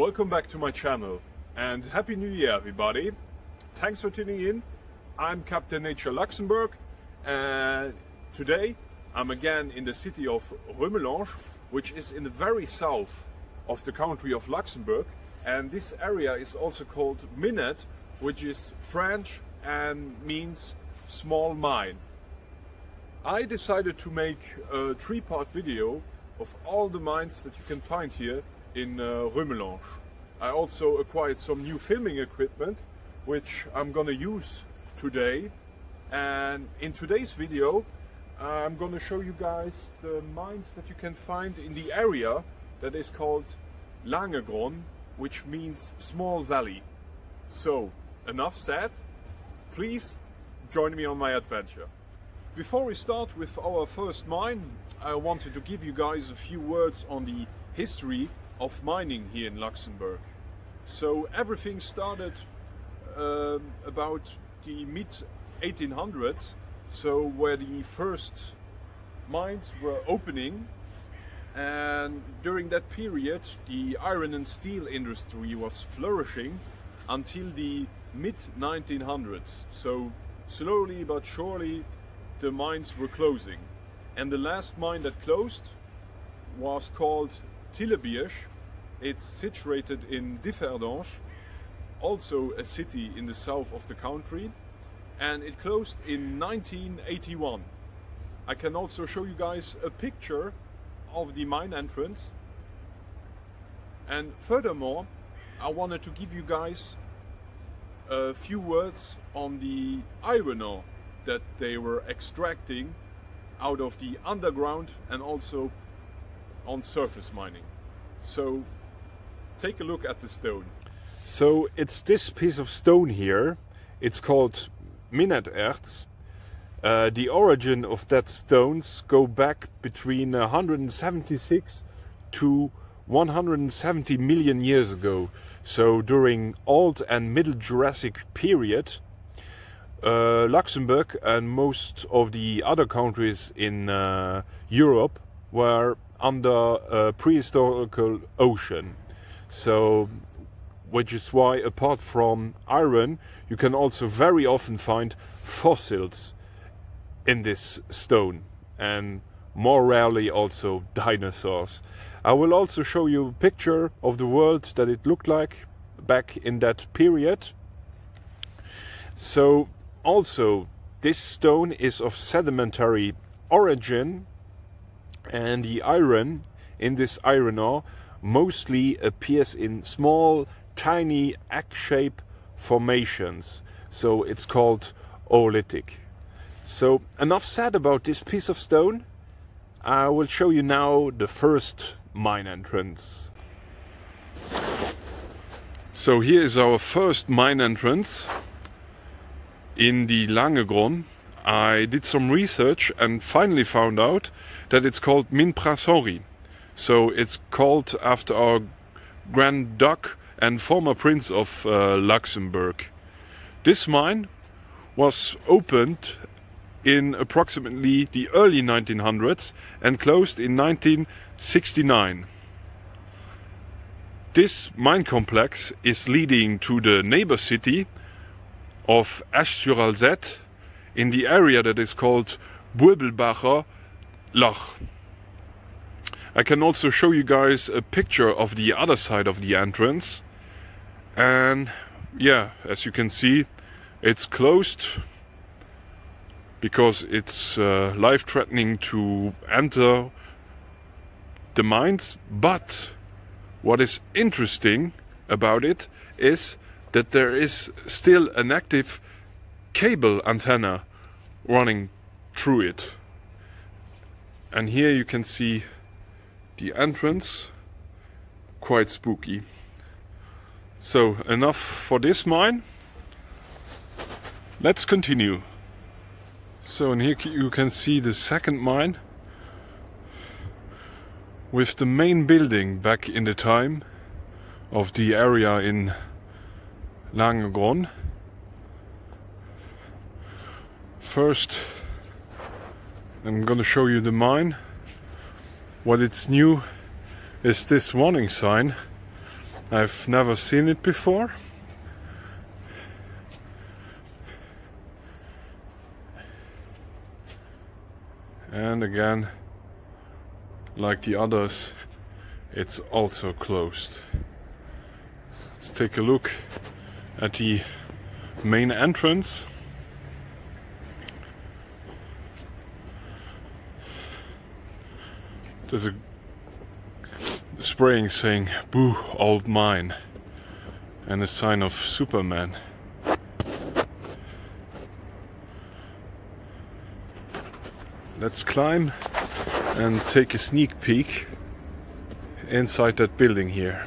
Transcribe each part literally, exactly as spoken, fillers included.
welcome back to my channel and Happy New Year everybody. Thanks for tuning in. I'm Captain Nature Luxembourg and today I'm again in the city of Rumelange, which is in the very south of the country of Luxembourg, and this area is also called Minette, which is French and means small mine. I decided to make a three-part video of all the mines that you can find here in uh, Rumelange. I also acquired some new filming equipment which I'm gonna use today, and in today's video I'm gonna show you guys the mines that you can find in the area that is called Laangengronn, which means small valley. So enough said, please join me on my adventure. Before we start with our first mine, I wanted to give you guys a few words on the history of mining here in Luxembourg. So everything started um, about the mid eighteen hundreds, so where the first mines were opening, and during that period the iron and steel industry was flourishing until the mid nineteen hundreds. So slowly but surely the mines were closing, and the last mine that closed was called Lullaby. It's situated in Differdange, also a city in the south of the country, and it closed in nineteen eighty-one. I can also show you guys a picture of the mine entrance, and furthermore I wanted to give you guys a few words on the iron ore that they were extracting out of the underground and also on surface mining. So take a look at the stone. So it's this piece of stone here. It's called Minetterz. Uh, the origin of that stones go back between one hundred seventy-six to one hundred seventy million years ago. So during Old and Middle Jurassic period, uh, Luxembourg and most of the other countries in uh, Europe were under a prehistorical ocean. So, which is why apart from iron, you can also very often find fossils in this stone, and more rarely also dinosaurs. I will also show you a picture of the world that it looked like back in that period. So also this stone is of sedimentary origin, and the iron in this iron ore mostly appears in small tiny egg-shaped formations, so it's called oolitic. So enough said about this piece of stone. I will show you now the first mine entrance. So here is our first mine entrance in the Laangengronn. I did some research and finally found out that it's called Mine Prince-Henri. So it's called after our Grand Duke and former Prince of uh, Luxembourg. This mine was opened in approximately the early nineteen hundreds and closed in nineteen sixty-nine. This mine complex is leading to the neighbor city of Esch-sur-Alzette in the area that is called Burbelbacher Loch. I can also show you guys a picture of the other side of the entrance, and yeah, as you can see, it's closed because it's uh, life-threatening to enter the mines. But what is interesting about it is that there is still an active cable antenna running through it. And here you can see the entrance, quite spooky. So enough for this mine. Let's continue. So and here you can see the second mine with the main building back in the time of the area in Laangengronn. First I'm gonna show you the mine. What it's new is this warning sign I've never seen it before. And again, like the others, it's also closed. Let's take a look at the main entrance. There's a spraying saying "Boo, old mine," and a sign of Superman. Let's climb and take a sneak peek inside that building here.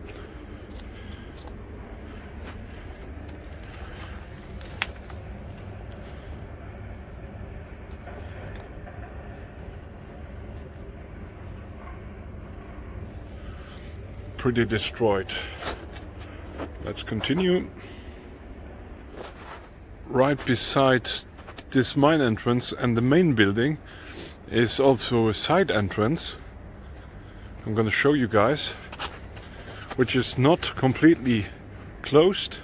Pretty destroyed. Let's continue. Right beside this mine entrance and the main building is also a side entrance. I'm gonna show you guys, which is not completely closed.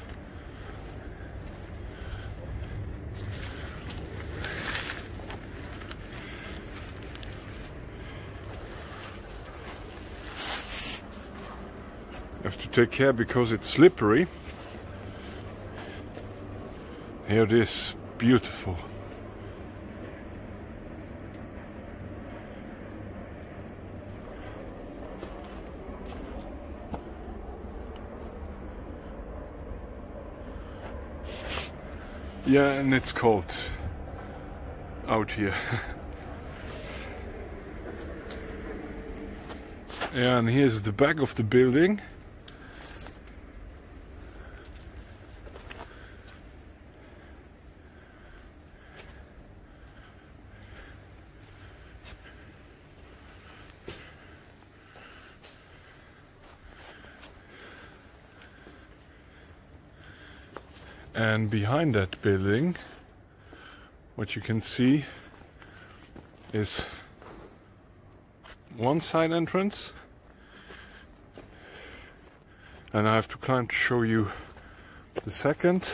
I have to take care because it's slippery. Here it is, beautiful. Yeah, and it's cold out here. Yeah, and here's the back of the building. And behind that building, what you can see is one side entrance, and I have to climb to show you the second.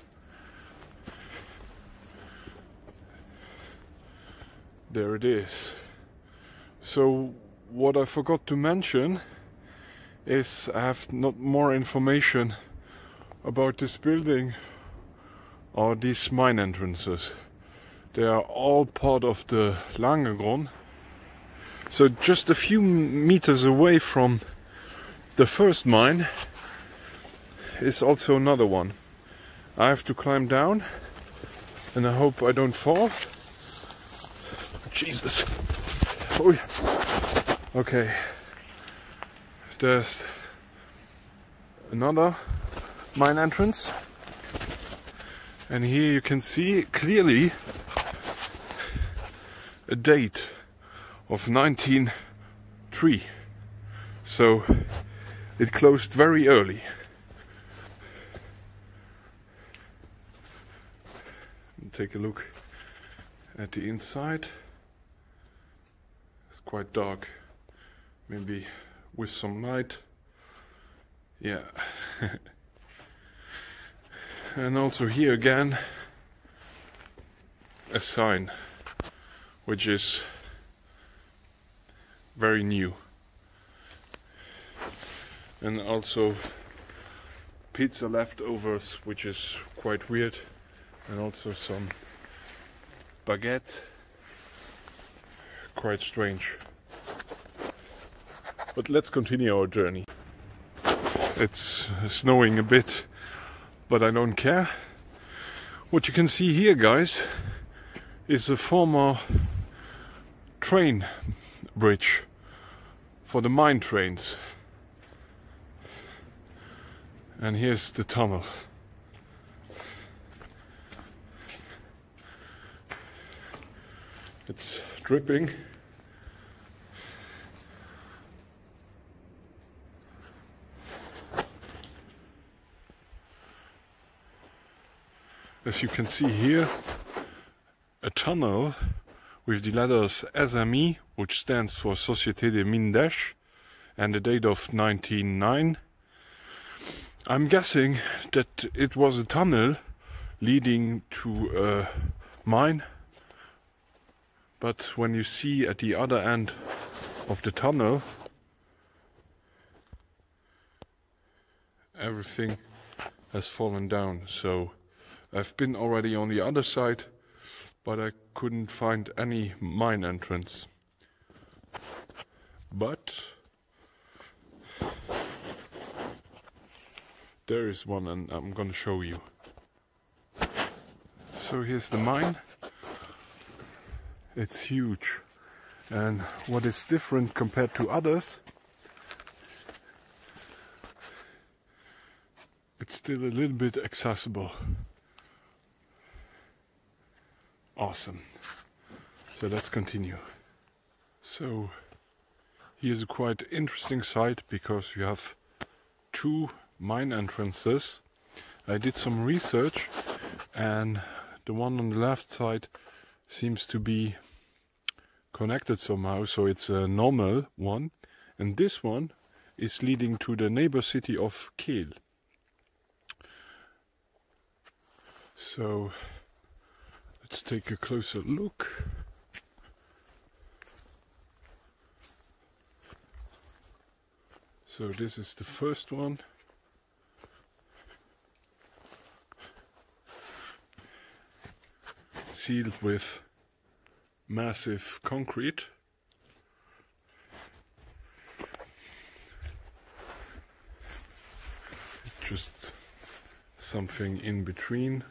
There it is. So what I forgot to mention is I have not more information about this building or these mine entrances. They are all part of the Laangengronn. So just a few meters away from the first mine is also another one. I have to climb down, and I hope I don't fall. Jesus. Oh yeah. Okay. There's another mine entrance, and here you can see clearly a date of nineteen oh three, so it closed very early. Take a look at the inside. It's quite dark, maybe with some light. Yeah. And also here again a sign which is very new, and also pizza leftovers, which is quite weird, and also some baguette, quite strange. But let's continue our journey. It's snowing a bit, but I don't care. What you can see here, guys, is a former train bridge for the mine trains. And here's the tunnel. It's dripping. As you can see here, a tunnel with the letters S M E, which stands for Société des Mines d'Esch, and the date of nineteen oh nine. I'm guessing that it was a tunnel leading to a mine, but when you see at the other end of the tunnel, everything has fallen down. So I've been already on the other side, but I couldn't find any mine entrance. But there is one, and I'm gonna show you. So here's the mine. It's huge, and what is different compared to others, it's still a little bit accessible. Awesome. So let's continue. So here's a quite interesting site because you have two mine entrances. I did some research, and the one on the left side seems to be connected somehow, so it's a normal one, and this one is leading to the neighbor city of Kehl. So let's take a closer look. So this is the first one. Sealed with massive concrete. Just something in between.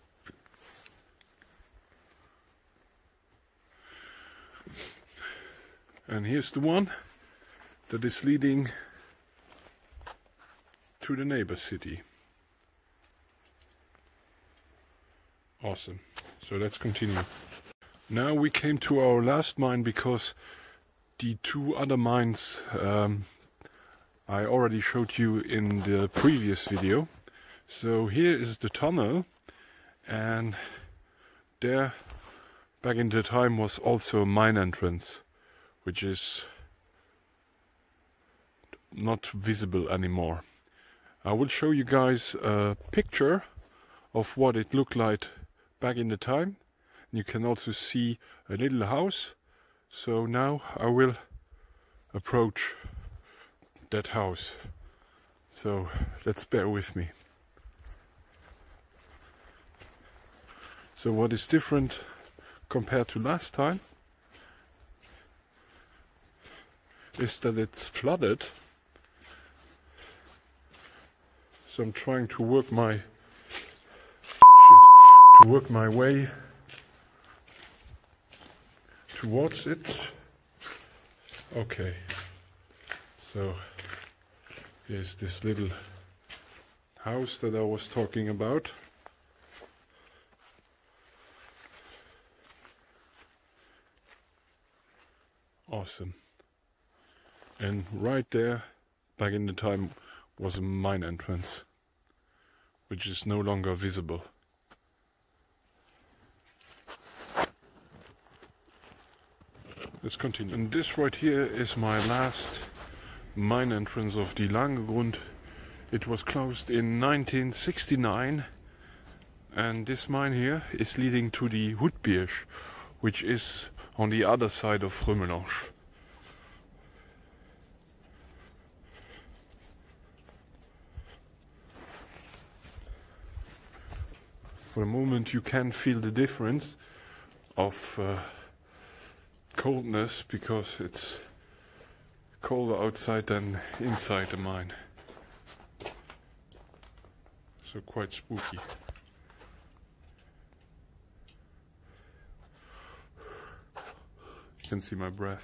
And here's the one that is leading to the neighbor city. Awesome. So let's continue. Now we came to our last mine because the two other mines um, I already showed you in the previous video. So here is the tunnel, and there back in the time was also a mine entrance, which is not visible anymore. I will show you guys a picture of what it looked like back in the time. You can also see a little house. So now I will approach that house. So let's bear with me. So what is different compared to last time is that it's flooded. So I'm trying to work my shit, to work my way towards it. Okay, so here's this little house that I was talking about. Awesome. And right there, back in the time, was a mine entrance, which is no longer visible. Let's continue. And this right here is my last mine entrance of the Laangengronn. It was closed in nineteen sixty-nine, and this mine here is leading to the Hoedbierge, which is on the other side of Rumelange. For a moment you can feel the difference of uh, coldness, because it's colder outside than inside the mine. So quite spooky. You can see my breath.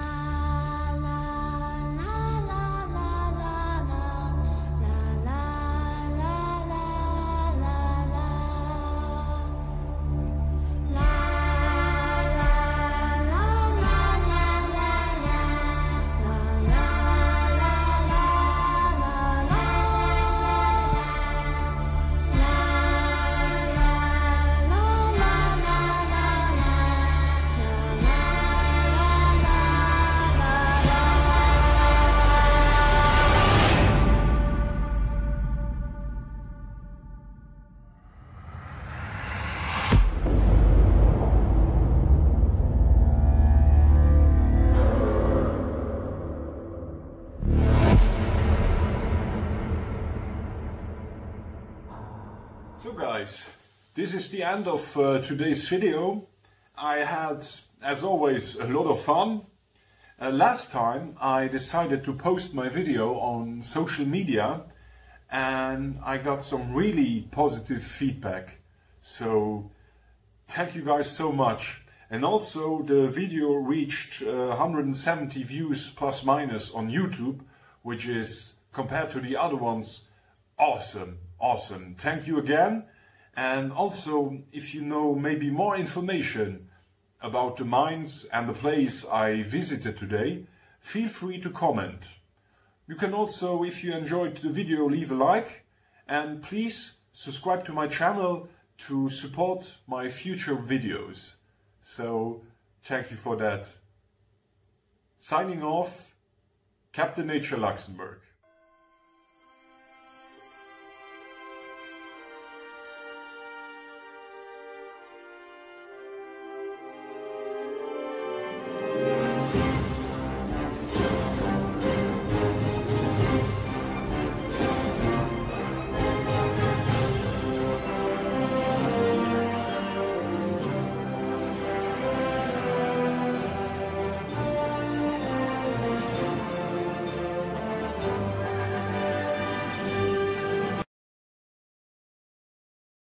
La So guys, this is the end of uh, today's video. I had, as always, a lot of fun. Uh, last time I decided to post my video on social media and I got some really positive feedback. So thank you guys so much. And also the video reached uh, one hundred seventy views plus minus on YouTube, which is, compared to the other ones, awesome, awesome. Thank you again. And also, if you know maybe more information about the mines and the place I visited today, feel free to comment. You can also, if you enjoyed the video, leave a like, and please subscribe to my channel to support my future videos. So, thank you for that. Signing off, Captain Nature Luxembourg.